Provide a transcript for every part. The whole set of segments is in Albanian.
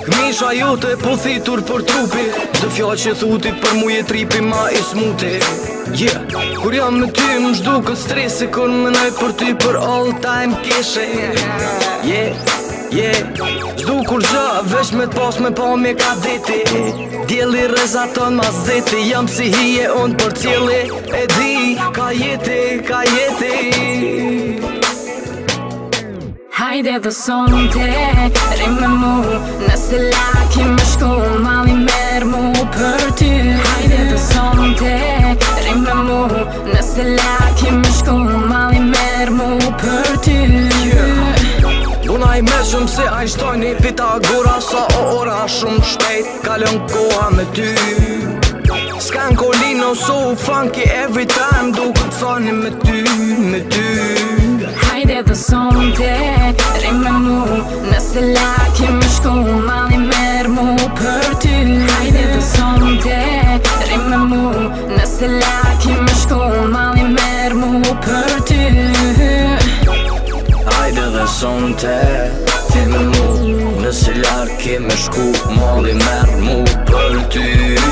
Këmisha jote po thitur për trupi, çdo fjallë që thuti për mu je tripi ma i smuti. Yeah, kur jam me ty më zhdukët stresi, kur menoj për ty për all time kishe. Yeah, zdu kur gjë, veç me t'pas me pa me ka deti. Djeli rezaton ma zeti, jam si hije unë për cili. E di, ka jeti. Hajde dhe sonte, rim me mu, nëse laki me shku, mali merë mu për ty. Hajde dhe sonte, rim me mu, nëse laki me shku, mali merë mu për ty. Buna i me shumë se Einsteini, Pitagora, sa ora shumë shpejt, kalon koha me ty. S'kan kolino, so funky every time, du këtë thani me ty. Hajde dhe sonte, rim me mu, nëse laki me shku, mali merë mu për ty. Hajde dhe sonte, rim me mu, nëse laki me shku, mali merë mu për ty. Hajde dhe sonte, ti me mu, nëse laki me shku, mali merë mu për ty.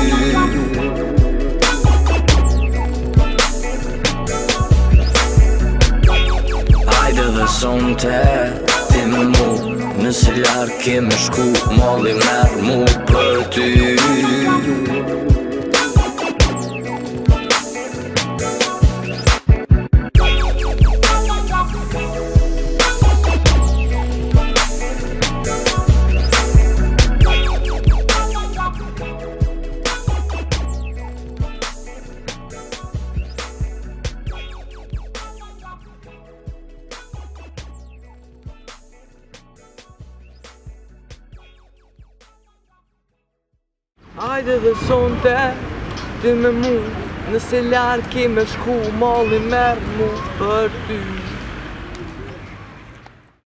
Hajde dhe sonte, ti me mu, nëse laki me shku, mali merë mu për ty. Hajde dhe sonte, ti me mu, nëse larki me shku, mali merë mu për ty.